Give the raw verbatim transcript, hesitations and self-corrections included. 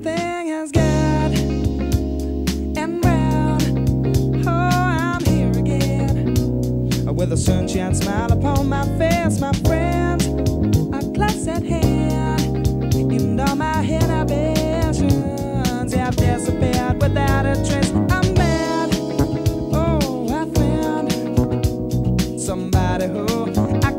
everything is good and round. Oh, I'm here again with a sunshine smile upon my face, my friends are close at hand, and all my inhibitions have disappeared without a trace. I'm mad. Oh, I found somebody who I